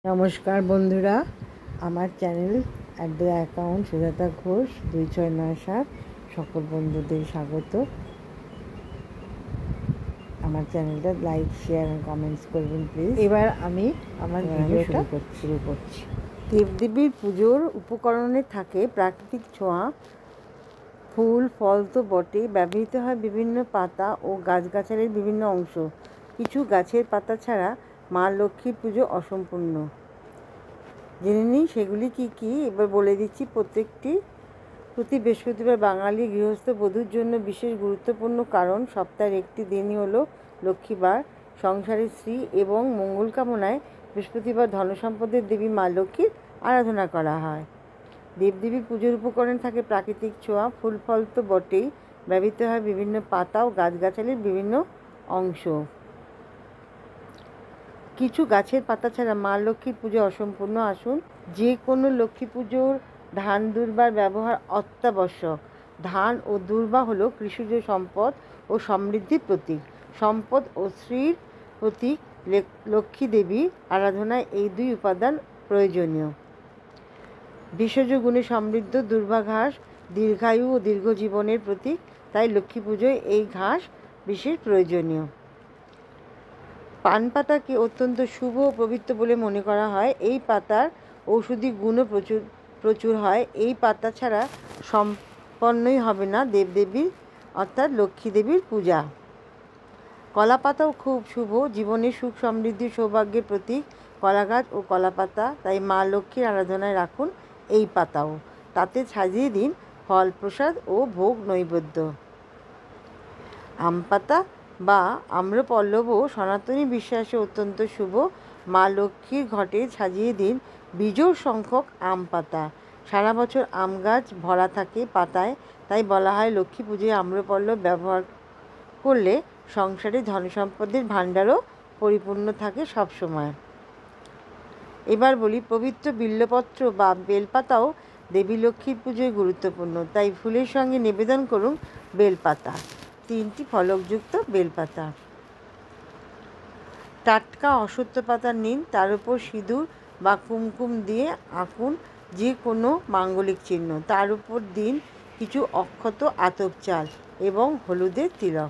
নমস্কার বন্ধুরা, আমার চ্যানেল @অ্যাকাউন্ট সুজাতা ঘোষ 2697 সকল বন্ধুদের স্বাগত। আমার চ্যানেলটা লাইক, শেয়ার আর কমেন্টস করবেন প্লিজ। এবার আমি আমার ভিডিওটা শুরু করছি। দেবদেবীর পুজোর উপকরণে থাকে প্রাকৃতিক ছোঁয়া, ফুল ফল তো বটে, ব্যবহৃত হয় বিভিন্ন পাতা ও গাছগাছালির বিভিন্ন অংশ। কিছু গাছের পাতা ছাড়া মা লক্ষ্মীর পুজো অসম্পূর্ণ। জেনে নিই সেগুলি কী কী, এবার বলে দিচ্ছি। প্রতি বৃহস্পতিবার বাঙালি গৃহস্থ বধূর জন্য বিশেষ গুরুত্বপূর্ণ, কারণ সপ্তাহের একটি দিনই হলো লক্ষ্মীবার। সংসারের শ্রী এবং মঙ্গল কামনায় বৃহস্পতিবার ধনসম্পদের দেবী মা লক্ষ্মীর আরাধনা করা হয়। দেবদেবীর পুজোর উপকরণ থাকে প্রাকৃতিক ছোঁয়া, ফুল ফল তো বটেই, ব্যবহৃত হয় বিভিন্ন পাতা ও গাছগাছালির বিভিন্ন অংশ। কিছু গাছের পাতা ছাড়া মা লক্ষ্মীর পুজো অসম্পূর্ণ। আসুন, যে কোনো লক্ষ্মী পুজোর ধান দুর্বার ব্যবহার অত্যাবশ্যক। ধান ও দুর্বা হলো কৃষিজ সম্পদ ও সমৃদ্ধির প্রতীক। সম্পদ ও শ্রীর প্রতীক লক্ষ্মী দেবীর আরাধনায় এই দুই উপাদান প্রয়োজনীয়। ভেষজ গুণে সমৃদ্ধ দুর্বা ঘাস দীর্ঘায়ু ও দীর্ঘজীবনের প্রতীক, তাই লক্ষ্মী পুজোয় এই ঘাস বিশেষ প্রয়োজনীয়। পান পাতাকে অত্যন্ত শুভ ও পবিত্র বলে মনে করা হয়। এই পাতার ঔষধি গুণও প্রচুর হয়। এই পাতা ছাড়া সম্পন্নই হবে না দেবদেবীর অর্থাৎ লক্ষ্মী দেবীর পূজা। কলা পাতাও খুব শুভ, জীবনের সুখ সমৃদ্ধি সৌভাগ্যের প্রতীক কলা গাছ ও কলা পাতা, তাই মা লক্ষ্মীর আরাধনায় রাখুন এই পাতাও। তাতে সাজিয়ে দিন ফল প্রসাদ ও ভোগ নৈবেদ্য। আম পাতা বা আম্রপল্লবও সনাতনী বিশ্বাসে অত্যন্ত শুভ। মা লক্ষ্মীর ঘটে সাজিয়ে দিন বিজোড় সংখ্যক আম পাতা। সারা বছর আম গাছ ভরা থাকে পাতায়, তাই বলা হয় লক্ষ্মী পুজোয় আম্রপল্লব ব্যবহার করলে সংসারে ধনসম্পদের ভাণ্ডারও পরিপূর্ণ থাকে সবসময়। এবার বলি, পবিত্র বিল্বপত্র বা বেলপাতাও দেবী লক্ষ্মীর পুজোয় গুরুত্বপূর্ণ, তাই ফুলের সঙ্গে নিবেদন করুন বেলপাতা। 3টি ফলকযুক্ত বেলপাতা। টাটকা অশ্বত্থ পাতা নিন, তার উপর সিঁদুর বা কুমকুম দিয়ে আঁকুন যে কোনো মাঙ্গলিক চিহ্ন। তার উপর দিন কিছু অক্ষত আতপ চাল এবং হলুদের তিলক।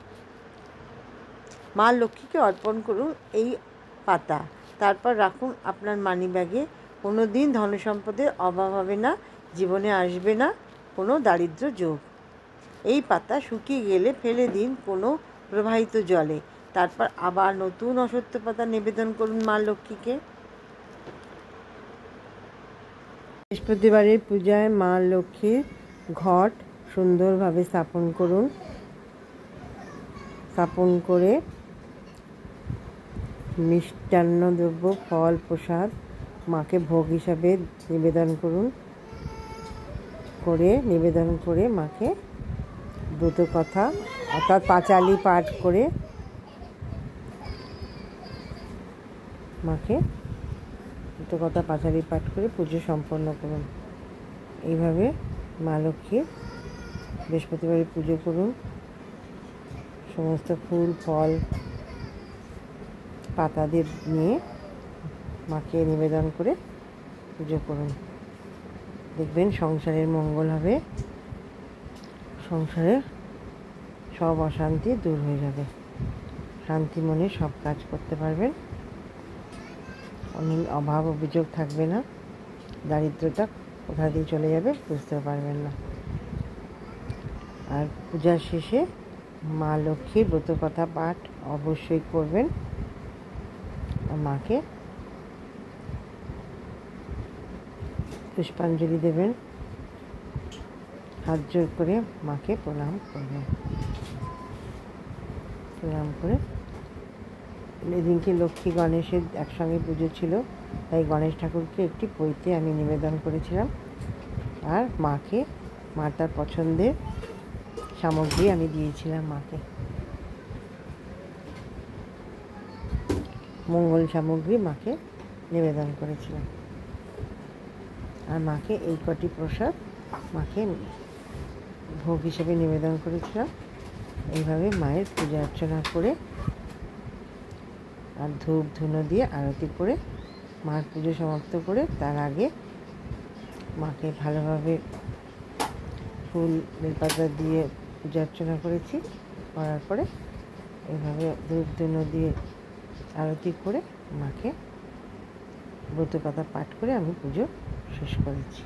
মা লক্ষ্মীকে অর্পণ করুন এই পাতা, তারপর রাখুন আপনার মানিব্যাগে। কোনো দিন ধনসম্পদের অভাব হবে না, জীবনে আসবে না কোনো দারিদ্র যোগ। এই পাতা শুকিয়ে গেলে ফেলে দিন কোনো প্রবাহিত জলে, তারপর আবার নতুন অশ্বত্থ পাতা নিবেদন করুন মা লক্ষ্মীকে। বৃহস্পতিবারের পূজায় মা লক্ষ্মীর ঘট সুন্দরভাবে স্থাপন করুন। স্থাপন করে মিষ্টান্ন দ্রব্য ফল প্রসাদ মাকে ভোগ হিসাবে নিবেদন করুন। নিবেদন করে মাকে ব্রত কথা অর্থাৎ পাঁচালি পাঠ করে মাকে ব্রত কথা পাঁচালি পাঠ করে পুজো সম্পন্ন করুন। এইভাবে মা লক্ষ্মীর বৃহস্পতিবারে পুজো করুন। সমস্ত ফুল ফল পাতা দিয়ে নিয়ে মাকে নিবেদন করে পুজো করুন। দেখবেন সংসারের মঙ্গল হবে, সংসারে সব অশান্তি দূর হয়ে যাবে, শান্তি মনে সব কাজ করতে পারবেন, অভাব অভিযোগ থাকবে না, দারিদ্রতা কোথা দিয়ে চলে যাবে বুঝতেও পারবেন না। আর পূজার শেষে মা লক্ষ্মীর ব্রত কথা পাঠ অবশ্যই করবেন, আর মাকে পুষ্পাঞ্জলি দেবেন, হাত জোর করে মাকে প্রণাম করবেন। প্রণাম করে এদিনকে লক্ষ্মী গণেশের একসঙ্গে পুজো ছিল, তাই গণেশ ঠাকুরকে একটি পৈতে আমি নিবেদন করেছিলাম, আর মাকে তার পছন্দের সামগ্রী আমি দিয়েছিলাম মাকে, মঙ্গল সামগ্রী মাকে নিবেদন করেছিলাম। আর মাকে এই কটি প্রসাদ মাকে ভোগ হিসেবে নিবেদন করেছিলাম। এইভাবে মায়ের পূজা অর্চনা করে আর ধূপ ধুনো দিয়ে আরতি করে মার পুজো সমাপ্ত করে তার আগে মাকে ভালোভাবে ফুল বেলপাতা দিয়ে পূজা অর্চনা করেছি। করার পরে এইভাবে ধূপ ধুনো দিয়ে আরতি করে মাকে ব্রত কথা পাঠ করে আমি পুজো শেষ করেছি।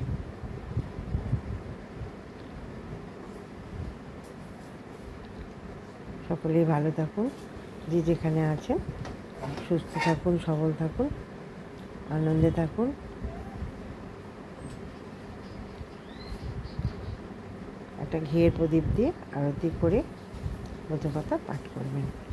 সকলেই ভালো থাকুন, যে যেখানে আছেন সুস্থ থাকুন, সবল থাকুন, আনন্দে থাকুন। একটা ঘিয়ের প্রদীপ দিয়ে আরতি করে ব্রত কথা পাঠ করবেন।